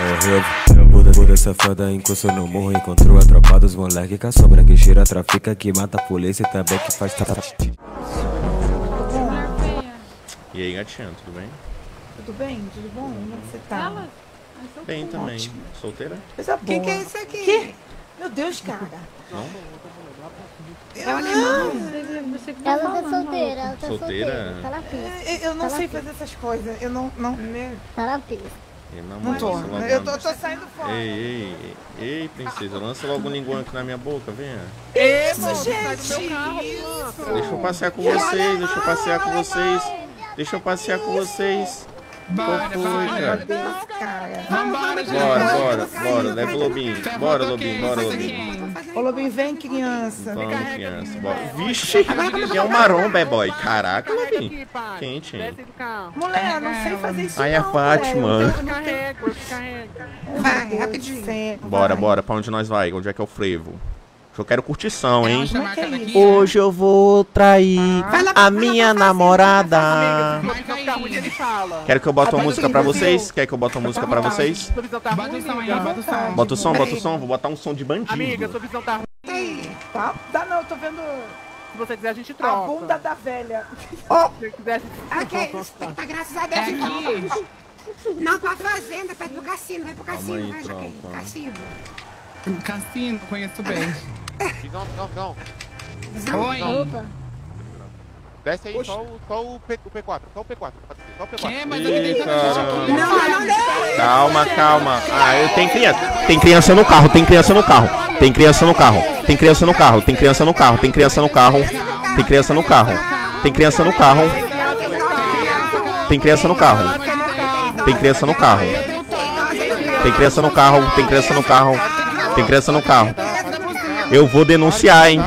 Puta safada encostou no morro, encontrou a tropa dos moleque com a sombra que cheira, trafica, que mata a polícia e também que faz. E aí, gatinha, tudo bem? Tudo bem? Tudo bom? Como você tá? Bem também. Ótimo. Solteira? Coisa boa. Que é isso aqui? Que? Meu Deus, cara. Não? É o alemão. Ela tá solteira, ela tá Solteira? solteira. Tá na pista. Eu não sei fazer essas coisas. Eu não. Tá na pista. Não tô. Eu tô saindo fora. Ei, princesa, lança logo um linguão aqui na minha boca, venha. Isso, gente. Deixa eu passear com vocês, deixa eu passear com vocês. Deixa eu passear com vocês. Bora, Meu Deus, cara. Bora, leva o Lobinho. Bora, Lobinho. Ô, Lobinho, vem, criança. Vamos, criança, bora. Vixe, é um maromba, é boy. Caraca, Lobinho. Quente, hein? Mulher, eu não sei fazer isso. Ai, a Fátima. Vai, rapidinho. Bora, pra onde nós vai? Onde é que é o frevo? Eu quero curtição, hein? Como é que é isso? Hoje eu vou trair a minha namorada. Quero que eu bote uma música pra vocês? Quer que eu bote uma música pra vocês? Bota o som aí, bota o som. Bota o som. Vou botar um som de bandido. Amiga, sua visão tá ruim. Tá? Tá não, eu tô vendo Se você quiser, a gente a troca. bunda da velha. Se você quiser, a gente Ok, tá, graças a Deus. aqui. Não, pra fazenda, vai pro cassino, vai pro Calma cassino, aí, vai, Jaqueline. tropa. Cassino. Cassino, conheço bem. Não. Oi. Opa. Desce aí só o P4. Só o P4. É, mas aqui tem Calma. Ah, eu tenho criança. Tem criança no carro. Tem criança no carro. Tem criança no carro. Tem criança no carro. Tem criança no carro. Tem criança no carro. Tem criança no carro. Tem criança no carro. Tem criança no carro. Tem criança no carro. Tem criança no carro. Tem criança no carro. Tem criança no carro. Eu vou denunciar, hein?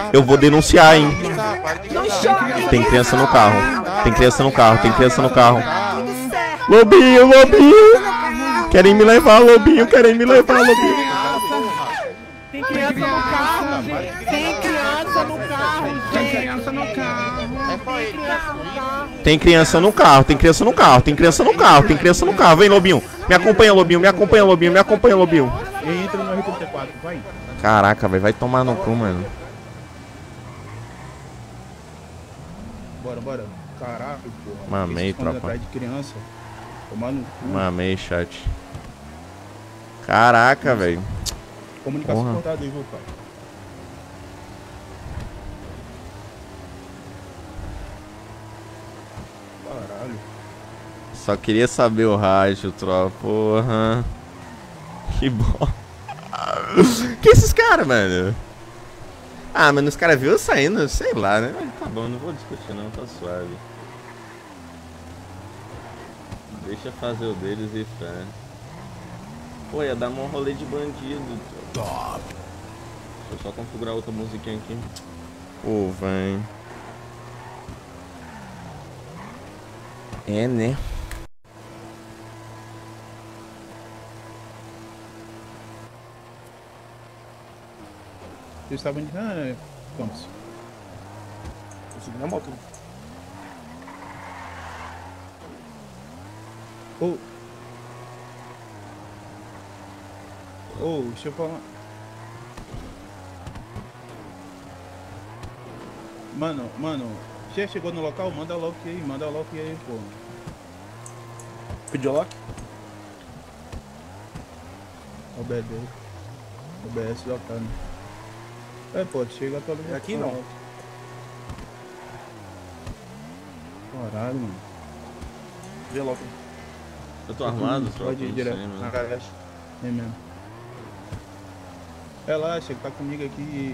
Tem criança no carro. Tem criança no carro. Tem criança no carro. Lobinho. Querem me levar, Lobinho. Tem criança no carro, gente. Tem criança no carro, gente. Tem criança no carro. Tem criança no carro. Tem criança no carro. Vem, Lobinho. Me acompanha, Lobinho. Entra no R34, vai. Caraca, velho. Vai tomar no cu, mano. Bora. Caraca, porra. Mamei, Esses caras tropa. atrás de criança. Tomar no cu. Mamei, chat. Caraca, velho. Comunicação Porra. cortada aí, viu, pai? Caralho. Só queria saber o rádio, tropa. Porra. Que bom. Que esses caras, mano? Ah, mano, os caras viram eu saindo, sei lá, né? Mas tá bom, não vou discutir não, tá suave. Deixa fazer o deles e fé. Pô, ia dar um rolê de bandido. Top. Deixa eu só configurar outra musiquinha aqui. Pô, vem. É, né? Vocês estavam de... Campos. Consegui na moto. Deixa eu falar. Mano, já chegou no local? Manda logo aí, pô. Pediu lock? OBS do cara. Pô, chega pra É aqui não. Caralho, mano. Vê logo. Eu tô armado, tropa? Pode ir Não direto sei, na mano. garagem. É mesmo. Relaxa, ele tá comigo aqui.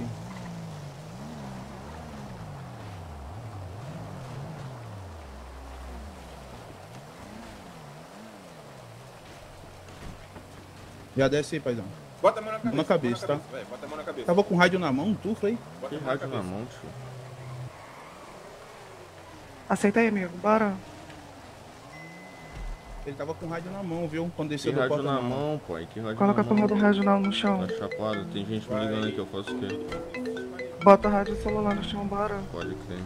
Já desce aí, paizão. Bota a mão na cabeça. Tá? Véio, bota a mão na cabeça. Tava com rádio na mão, tu foi? Que rádio na mão, tio? Aceita aí, amigo. Bora. Ele tava com rádio na mão, viu? Quando Que desceu do rádio porta na mão, pô? Que rádio Coloca a na porra mão? do regional no chão. Tá chapado, tem gente me ligando aqui, eu faço o quê? Bota a rádio celular no chão, bora. Pode crer.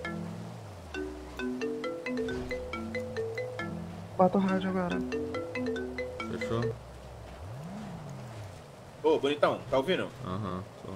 Bota o rádio agora. Fechou? Ô, bonitão, tá ouvindo? Aham, tô.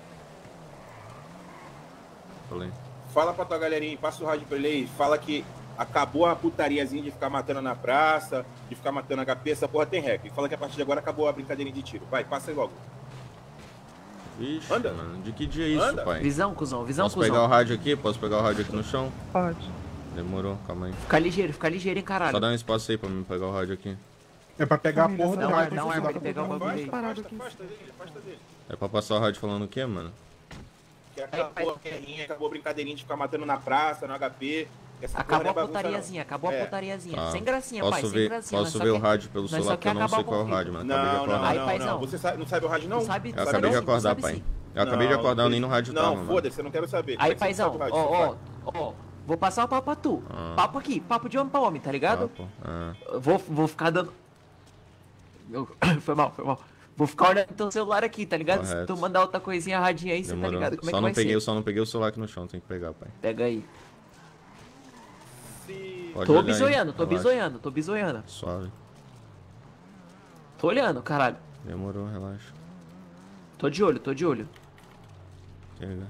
Falei. Fala pra tua galerinha, passa o rádio pra ele aí, fala que acabou a putariazinha de ficar matando na praça, de ficar matando HP, essa porra tem rec. Fala que a partir de agora acabou a brincadeirinha de tiro. Vai, passa aí logo. Vixe, Anda. mano, de que dia é isso, Anda. pai? Visão, cuzão, visão, Posso cuzão. pegar o rádio aqui? Posso pegar o rádio aqui no chão? Pode. Demorou, calma aí. Fica ligeiro, hein, caralho. Só dá um espaço aí pra mim pegar o rádio aqui. É pra pegar a Família, porra do dá rádio. Dá um ar pra ele pra pegar o bagulho aí. Parado aqui. Afasta dele. É pra passar o rádio falando o quê, mano? Que acabou a guerrinha, acabou a brincadeirinha de ficar matando na praça, no HP. Essa Acabou porra a não é bagunça, putariazinha, não. acabou a É. putariazinha. Tá. Sem gracinha, pai, Posso sem ver, gracinha. posso nós ver só o rádio pelo nós só celular, porque eu quer não sei acabar qual é o o rádio, mano. Não, Acabei de não, acordar. Aí, não, paizão. não. Você não sabe o rádio, não? Tu sabe, Eu tu acabei sabe de sim, acordar, sabe pai. sim. Eu acabei de Não, acordar, eu nem no rádio tava, Não, mano. foda-se, eu não quero saber. Aí, Como é que você paizão, sabe o rádio? ó, vou passar o papo pra tu. Ah. Papo aqui, papo de homem pra homem, tá ligado? Papo. Ah. Eu Vou ficar dando... Foi mal. Vou ficar olhando teu celular aqui, tá ligado? Se Correto. tu mandar outra coisinha radinha aí, você tá Demorou. ligado? Como é Só que não vai peguei, ser? eu só não peguei o celular aqui no chão, tem que pegar, pai. Pega aí. Pode Tô olhar aí, bisoiando, relaxa. tô bisoiando. Suave. Tô olhando, caralho. Demorou, relaxa. Tô de olho. Chega.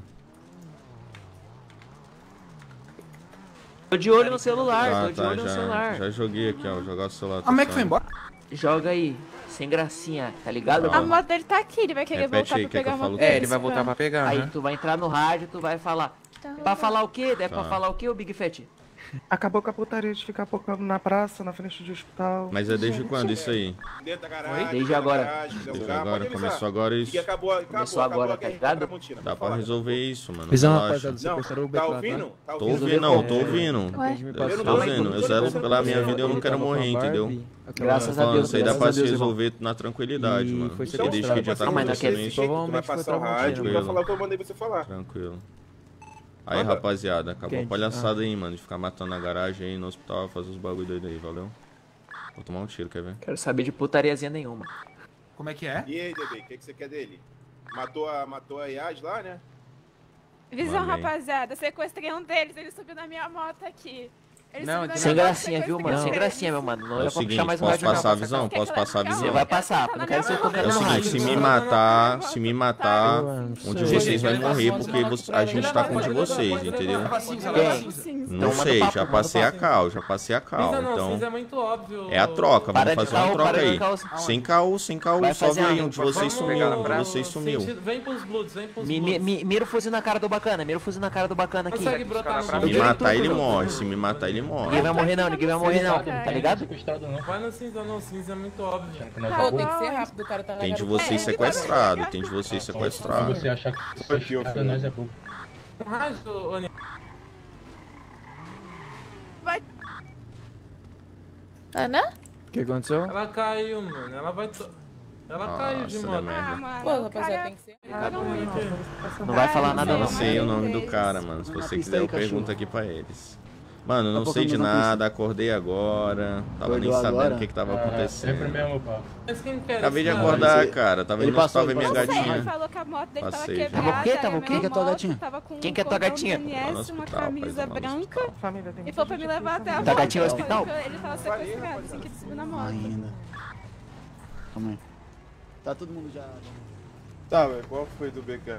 Tô de olho no celular, Tá, tô de olho no celular. já joguei aqui, ó. Vou jogar o celular. Como é que foi embora? Joga aí, sem gracinha, tá ligado? Tá. A moto dele tá aqui, ele vai querer Repete voltar aí, pra quer que pegar eu a moto falo o dele. quê? Ele vai voltar pra pegar, Aí né? tu vai entrar no rádio, tu vai falar. Pra falar o quê? É pra Tá. falar o quê, o Big Fat? Acabou com a putaria de ficar pocando na praça, na frente do hospital. Mas é desde quando isso aí? Dentro da garagem, Desde dentro da agora. garagem, dentro do Desde carro, agora, pode avisar. começou agora isso. E acabou Começou agora, a tá guerra ligado? Tramontina, Dá pode pra falar. resolver isso, mano. Visão, Relaxa. rapaziada, sequestraram o Tá B4, ouvindo? né? Tá Tô ouvindo? ouvindo, não, tô ouvindo. Me Eu tô Calma aí, ouvindo. Eu zelo pela minha vida, eu não quero morrer, entendeu? Graças a Falando, Deus, isso aí dá graças pra a se Deus, irmão. resolver na tranquilidade, E mano. foi Porque desde que sequestrado. já tá Ah, mas acontecendo naquele isso. Tu vai passar o rádio, vai falar o que eu mandei você falar. Tranquilo. Aí, Manda. rapaziada, acabou a Quente. palhaçada aí, mano. De ficar matando na garagem aí, no hospital, fazer os bagulho doido aí, valeu? Vou tomar um tiro, quer ver? Quero saber de putariazinha nenhuma. Como é que é? E aí, bebê, o que você quer dele? Matou a Yas lá, né? Visão, Mandei. rapaziada, sequestrei um deles, ele subiu na minha moto aqui. Ele Não, subiu na Sem minha moto, gracinha, viu, sequestrei mano? um Sem deles. gracinha, meu mano. Não É dá o pra seguinte, puxar mais o posso rádio não. passar a visão? Posso passar a Você visão? vai passar, não quero ser É tocando o no seguinte, rádio. se me matar, um de vocês vai morrer porque a gente tá com um de vocês, entendeu? Não sei, já passei a cal, então é muito óbvio. é a troca, Para vamos de fazer uma caô, troca para de aí. caô. Sem caô, Vai salve fazer aí, a- um de vocês sumiu, um de vocês sumiu. Vem pros Bloods, vem pros Mira o fuzil na cara do bacana, mira o fuzil na cara do bacana aqui. Consegue brotar Se me matar, ele morre, se me matar, ele morre. Ninguém vai morrer não, tá ligado? Vai no cinza não, cinza é muito óbvio. Pô, tem que ser rápido, o cara tá na Tem de garupa. vocês sequestrado, tem de vocês sequestrado. Você achar que nós é bobo. Um rádio, Oni. Ana? O que aconteceu? Ela caiu, mano. Ela vai. Ela caiu de Nossa, moto. deu merda. Mano, pô, rapaziada, tem que ser. Não vai falar nada Eu não. sei o nome do cara, mano. Se você quiser, eu pergunto aqui pra eles. Mano, eu não Daqui a sei de pouco eu não nada, acordei agora. Tava nem Acordou sabendo agora? o que tava acontecendo. mesmo, pá. Mas quem quer Acabei de esse acordar, Ele- cara. Tava ele indo no hospital passou, ver minha ele Não sei, ele gatinha. falou que a moto dele tava Passei já. quebrada. Tava o quê? era Tava o a quê? mesma Quem que é tua moto, gatinha? Tava com Quem que é tua cordão gatinha? do Lá no NS, uma hospital, pai, camisa lá no branca. hospital. Família, tem E muita foi pra me gente aqui, levar até a família. Tá moto. gatinho no Eu falei hospital? que Ele tava sequestrado, assim que ele subiu na moto. Ainda. Calma aí. Tá todo mundo já... Tá, velho, qual foi do BK?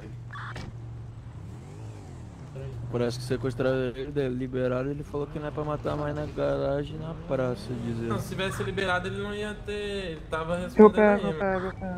Parece que sequestraram ele, liberaram, ele falou que não é pra matar mais na garagem, na praça, dizer. Não, se tivesse liberado, ele não ia ter. Ele tava Eu respondendo pego, aí, eu pego.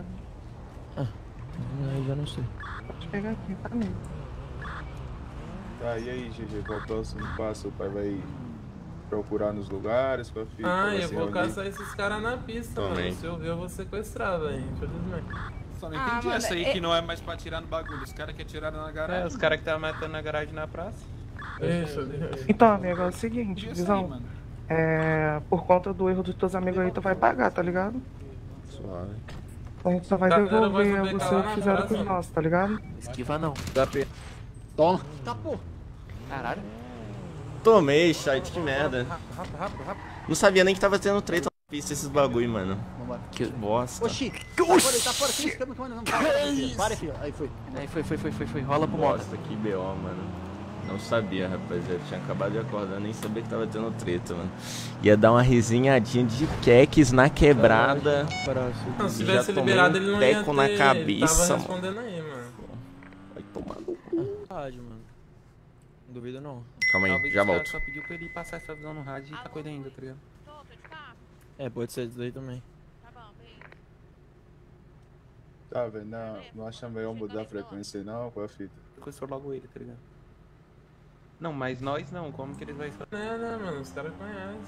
Aí já não sei. Pode pegar aqui, tá mesmo. Tá, e aí, GG, qual é o próximo passo? O pai vai procurar nos lugares pra filho? Ah, vai eu se vou reunir? caçar esses caras na pista, Também. mano. Se eu ver, eu vou sequestrar, velho. Infelizmente. Só não Ah, entendi mano, essa aí que não é mais pra tirar no bagulho. Os caras querem tirar na garagem. os caras que estavam matando na garagem na praça. Isso. Então, amigo, é o seguinte, Podia sair, visão. mano. Por conta do erro dos teus amigos aí, tu vai pagar, tá ligado? Suave. A gente só vai Tá, eu vou devolver a subir você lá o que na fizeram com os próxima. nossos, tá ligado? Esquiva não. Toma. Tá, pô. Caralho. Tomei, chat, que merda. Rápido. Não sabia nem que tava tendo treta na pista esses bagulho, mano. Vambora. Que bosta. Oxi. Tá fora. Para, filho. Aí foi. Aí foi. Rola pro moto. Bosta, que BO, mano. Não sabia, rapaziada. Tinha acabado de acordar, nem sabia que tava tendo treta, mano. Ia dar uma risinhadinha de queques na quebrada. Não, se e já tivesse tomei liberado, um ele não ia teco ter... na Ele cabeça. tava respondendo aí, mano. Vai tomar no cu. Rádio, mano. Não duvido não. Calma aí, Talvez já o cara volto. só pediu pra ele passar essa visão no rádio e tá com ele ainda, tá ligado? É, pode ser isso daí também. Tá, velho, não acha melhor mudar a frequência aí não? Qual é a fita? Sequestrou logo ele, tá ligado? Não, mas nós não, como que eles vão fazer? Né, mano, os caras conhecem.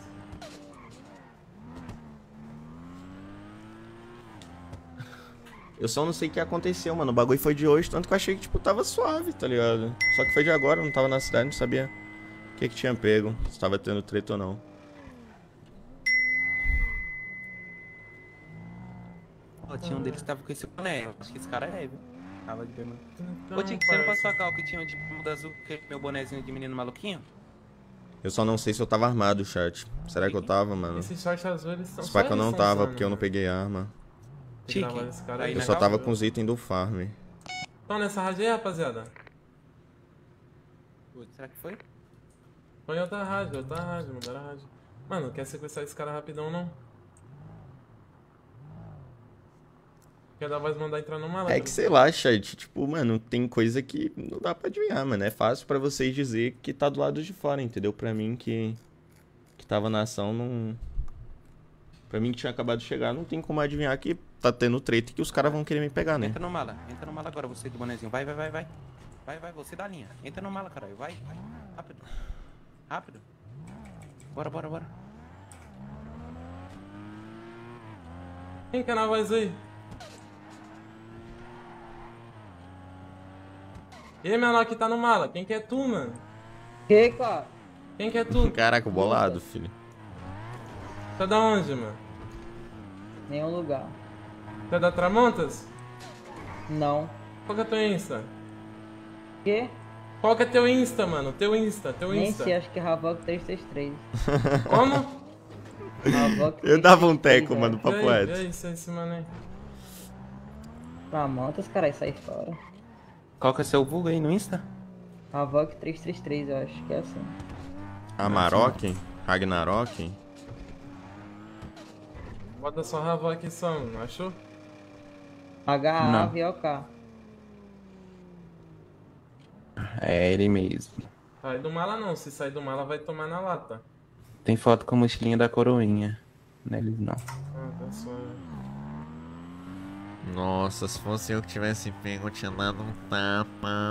Eu só não sei o que aconteceu, mano. O bagulho foi de hoje, tanto que eu achei que, tipo, tava suave, tá ligado? Só que foi de agora, eu não tava na cidade, não sabia o que tinha pego, se tava tendo treta ou não. Ó, tinha um deles que tava com esse boné, eu acho que esse cara é, viu? Tava de bermuda. Então, Ô, Tinha que você não parça. passou a cal que tinha de bermuda azul, que meu bonézinho de menino maluquinho? Eu só não sei se eu tava armado, chat. Será que eu tava, mano? Esses shorts azuis, eles são Se pá que eu não eles tava, são porque eu não mano. peguei arma. Tem que gravar esse cara aí, Eu né, só tava calma, com os itens do farm. Então nessa rádio aí, rapaziada. Será que foi? Foi outra rádio, mudaram a rádio. Mano, quer sequestrar esse cara rapidão, não? Quer dar voz mandar entrar no malandro? É que sei lá, chat. Tipo, mano, tem coisa que não dá pra adivinhar, mano. É fácil pra vocês dizer que tá do lado de fora, entendeu? Pra mim que tava na ação, não... Pra mim que tinha acabado de chegar, não tem como adivinhar que tá tendo treta e que os caras vão querer me pegar, né? Entra no mala agora, você do bonezinho. Vai. Vai, você da linha. Entra no mala, caralho. Vai. Rápido. Rápido. Bora. Quem que é na voz aí? E aí, menor que tá no mala, quem que é tu, mano? Que, cara? Quem que é tu? Caraca, bolado, filho. Tá da onde, mano? Nenhum lugar. Tá da Tramontas? Não. Qual que é teu Insta? Que? Qual que é teu Insta, mano? Teu Insta. Nem sei, acho que é Havok 333. Como? Havok Eu dava um 333, teco, é. mano, papo E reto. aí, esse mano aí? Tramontas, caralho, sai fora. Qual que é seu vulgo aí no Insta? Havok 333, eu acho que é assim. Amarok? Ragnarok? Bota só Ravo aqui só, mano. Achou? H-A-V-O-K. É ele mesmo. Sai do mala não, se sair do mala vai tomar na lata. Tem foto com a mochilinha da coroinha. Neles não. Ah, tá suave. Nossa, se fosse eu que tivesse pego, eu tinha dado um tapa.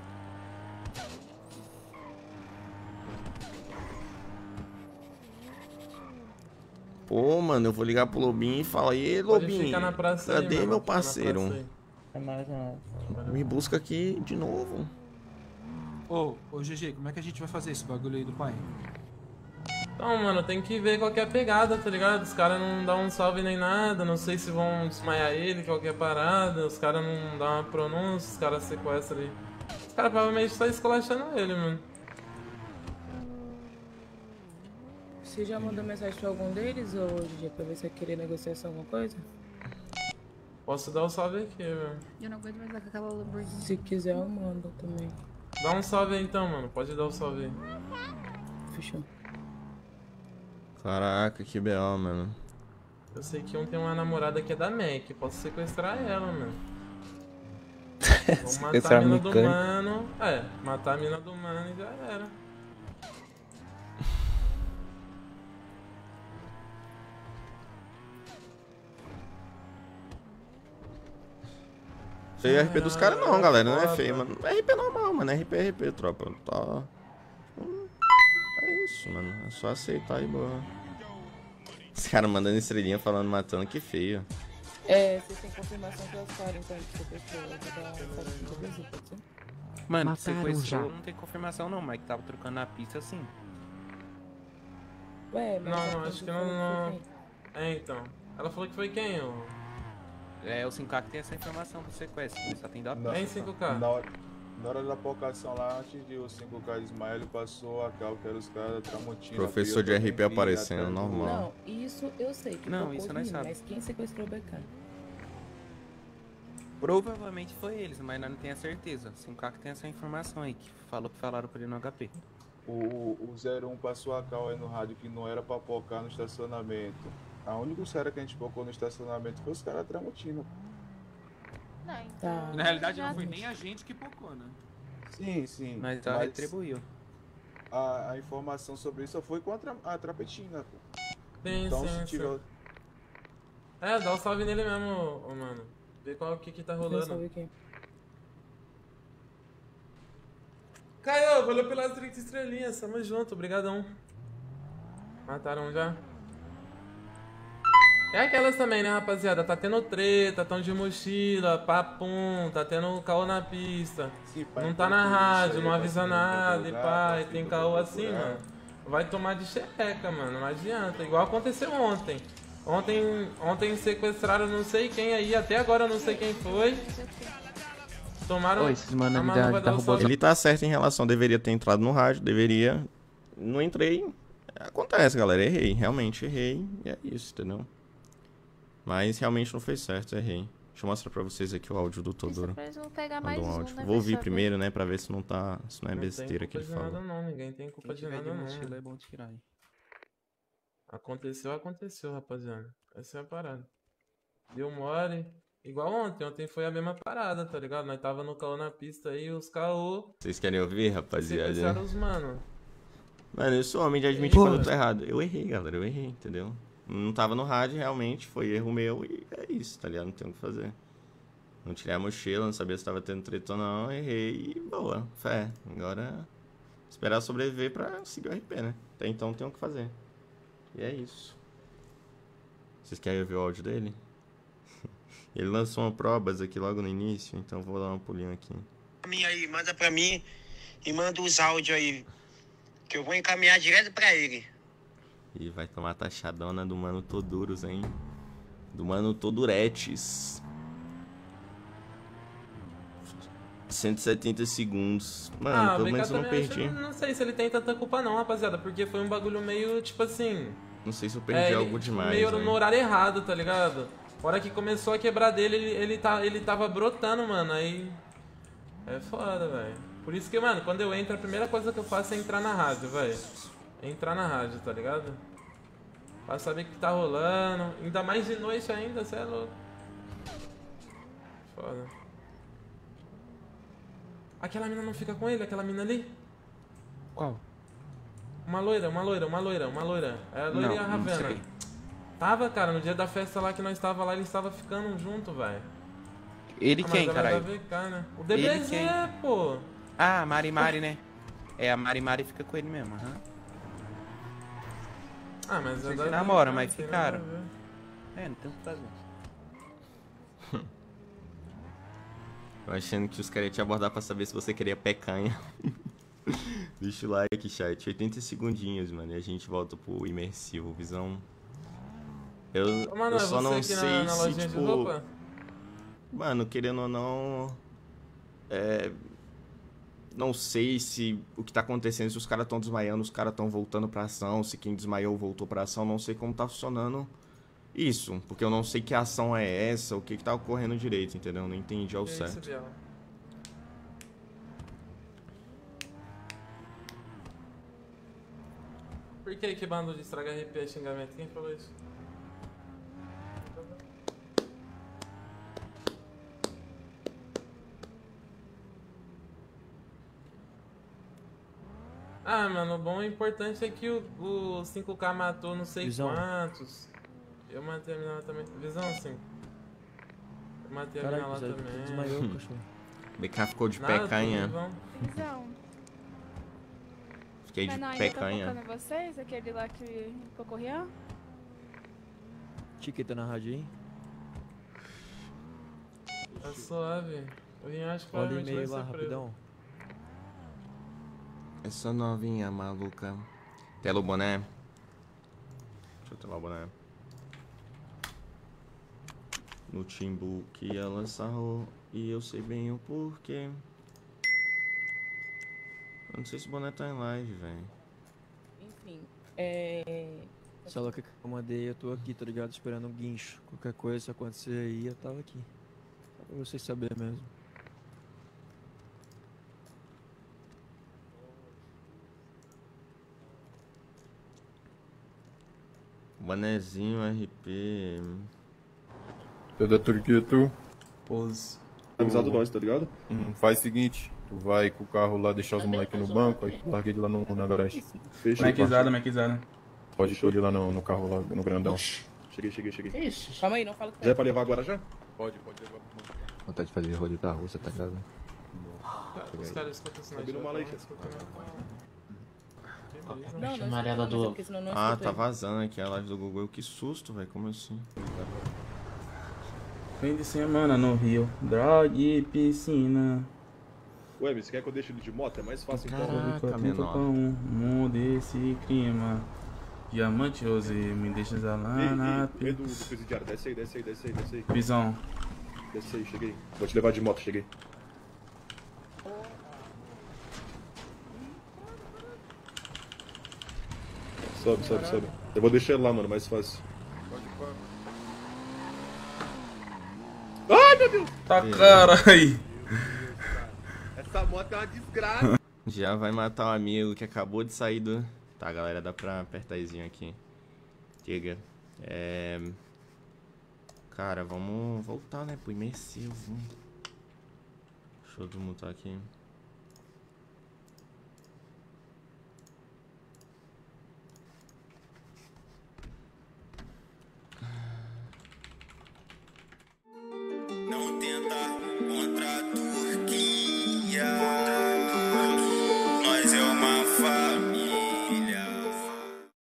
Pô, mano, eu vou ligar pro Lobinho e falar, e aí, Pode Lobinho, ficar na praça aí, cadê mano, meu fica na parceiro? praça aí. É mais nada. Me busca aqui de novo. Ô, GG, como é que a gente vai fazer esse bagulho aí do pai? Então, mano, tem que ver qual que é a pegada, tá ligado? Os caras não dão um salve nem nada, não sei se vão desmaiar ele, qualquer parada, os caras não dão uma pronúncia, os caras sequestram ele. Os caras provavelmente estão esculachando ele, mano. Você já mandou mensagem pra algum deles, ou GG, pra ver se vai querer negociação alguma coisa? Posso dar um salve aqui, velho. Eu não aguento mais aquela Lamborghini. Se quiser, eu mando também. Dá um salve aí então, mano. Pode dar um salve aí. Fechou. Caraca, que B.O., mano. Eu sei que um tem uma namorada que é da Mac. Posso sequestrar ela, mano. Vamos matar a Sequestrar mina do mecânico. mano. É, matar a mina do mano e já era. Feio é RP dos caras não, galera. Não é feio, mano. É RP normal, mano. RP é RP, tropa. Tá. É isso, mano. É só aceitar e boa. Os caras mandando estrelinha falando matando, que feio. É, vocês têm confirmação que é os caras, então, que você pessoa. Eu vou dar essa aqui pra você, pode ser? Mano, Mataram sequestrou, já. não tem confirmação não, Mike. Tava trocando na pista assim. Ué, mas Não, acho que não. É, então. Ela falou que foi quem, ô? É, o 5K que tem essa informação do sequestro, ele só tem da Na- pista. Na hora da apocação lá, antes de o 5K de Ismael, ele passou a cal, que era os caras da Tramontina. Professor de RP aparecendo, normal. Não, isso eu sei que Não, tocou isso os nós meninos, sabe. mas quem sequestrou o BK? Provavelmente foi eles, mas nós não temos a certeza. 5K que tem essa informação aí, que falaram pra ele no HP. O 01 passou a cal aí no rádio que não era pra focar no estacionamento. A única cara que a gente focou no estacionamento foi os caras da Tramontina. Não, então... Na realidade não foi nem a gente que pocou, né? Sim. Mas ela retribuiu. A informação sobre isso só foi com a Trapetina, pô. Sim, Então sim, se tiver... É, dá um salve nele mesmo, ô, mano. Vê qual que tá rolando. Caio, valeu pelas 30 estrelinhas, tamo junto, obrigadão. Mataram já. É aquelas também, né, rapaziada? Tá tendo treta, tão de mochila, papum, tá tendo caô na pista. Não tá na rádio, não avisa nada e pá, e tem caô assim, mano. Vai tomar de xereca, mano, não adianta. Igual aconteceu ontem. Ontem sequestraram não sei quem aí, até agora eu não sei quem foi. Tomaram a maluca da salve. Ele tá certo em relação, deveria ter entrado no rádio, deveria. Não entrei. Acontece, galera, errei, realmente errei. E é isso, entendeu? Mas realmente não fez certo, errei. Deixa eu mostrar pra vocês aqui o áudio do Todoro. Mandou um áudio. Vou ouvir primeiro, né, pra ver se não tá, se não é besteira que ele fala. Não tem culpa de nada não, ninguém tem culpa de nada não. É bom tirar aí. Aconteceu, rapaziada. Essa é a parada. Deu mole. Igual ontem foi a mesma parada, tá ligado? Nós tava no caô na pista aí, os caô. Vocês querem ouvir, rapaziada? Sequestraram os mano. Mano, eu sou homem de admitir quando eu tô errado. Eu errei, galera, eu errei, entendeu? Não tava no rádio, realmente, foi erro meu e é isso, tá ligado? Não tem o que fazer. Não tirei a mochila, não sabia se tava tendo treta ou não, errei e boa, fé. Agora, esperar sobreviver pra seguir o RP, né? Até então tem o que fazer. E é isso. Vocês querem ouvir o áudio dele? Ele lançou uma probas aqui logo no início, então vou dar um pulinho aqui. Manda pra mim e manda os áudios aí, que eu vou encaminhar direto pra ele. E vai tomar taxadona do Mano Toduros, hein? Do Mano Toduretes. 170 segundos. Mano, pelo menos eu não perdi. Não sei se ele tem tanta culpa não, rapaziada, porque foi um bagulho meio, tipo assim... Não sei se eu perdi algo demais, meio né? no horário errado, tá ligado? A hora que começou a quebrar dele, ele tava brotando, mano, aí... É foda, velho. Por isso que, mano, quando eu entro, a primeira coisa que eu faço é entrar na rádio, velho. Entrar na rádio, tá ligado? Pra saber o que tá rolando. Ainda mais de noite ainda, cê é louco. Foda. Aquela mina não fica com ele, aquela mina ali? Qual? Uma loira. É a loira e a Ravena. Tava, cara, no dia da festa lá que nós tava lá, eles estavam ficando junto, velho. Ele quem, caralho? Né? O DBZ, pô. Ah, a Mari, né? É, a Mari fica com ele mesmo, aham. Ah, mas vocês namoram, mas ficaram. É, não tem o que fazer. Eu achando que os caras iam te abordar pra saber se você queria pecanha. Deixa o like, chat. 80 segundinhos, mano. E a gente volta pro imersivo, visão. Eu só não sei se, tipo... Mano, querendo ou não... Não sei se o que tá acontecendo, se os caras estão desmaiando, os caras estão voltando pra ação, se quem desmaiou voltou pra ação, não sei como tá funcionando isso, porque eu não sei que ação é essa, o que tá ocorrendo direito, entendeu? Não entendi ao certo. Por que bando de estragar RP é xingamento? Quem falou isso? Ah, mano, o bom e importante é que o 5K matou não sei quantos. Eu matei a mina lá também. Visão, assim. Eu matei a mina lá também. Desmaiou, cachorro. BK ficou de pecanha. Visão. Fiquei de Mas não, pecanha. ainda tá focando vocês? Aquele lá que ocorreu? Tiqueta na rádio aí? Tá suave. O Rinho acho que Olha provavelmente vai e-mail lá, ser preso. rapidão. Essa novinha maluca. Tela o boné. Deixa eu telar o boné. No timbu que ela sarrou. E eu sei bem o porquê. Eu não sei se o boné tá em live, velho. Enfim, Essa louca que eu mandei, eu tô aqui, tá ligado? Esperando um guincho. Qualquer coisa, se acontecer aí, eu tava aqui. Pra vocês saberem mesmo. Bonezinho, RP. Tu da Turquia, tu? Pose. Avisado nós, tá ligado? Faz o seguinte, tu vai com o carro lá deixar os moleques no banco, aí tu larga ele lá na garagem. Fechou. Maquizada. Pode pôr ele lá no carro lá, no grandão. Cheguei. Ixi, calma aí, não fala com Já é pra levar agora já? Pode levar. Vontade de fazer roleta russa, tá ligado? Os caras escutam sinais. Sobe no mala aí, Não, Amarela do... porque senão não Ah, escuta tá ele. vazando aqui a live do Google. Que susto, velho. Como assim? Fim de semana no Rio. Droga e piscina. Ué, mas você quer que eu deixe ele de moto? É mais fácil então. Caraca, menor. Mundo desse clima. Diamante Rose, me deixa lá na Ei, do presidiário, desce aí. Visão. Desce aí, cheguei. Vou te levar de moto, cheguei. Sobe. Eu vou deixar ele lá, mano, mais fácil. Ai, meu Deus! Tá caralho! Essa moto é uma desgraça. Já vai matar um amigo que acabou de sair do... Tá, galera, dá pra apertarzinho aqui. Chega. Cara, vamos voltar, né, pro imersivo. Deixa eu mutar aqui. Não tenta contra tu.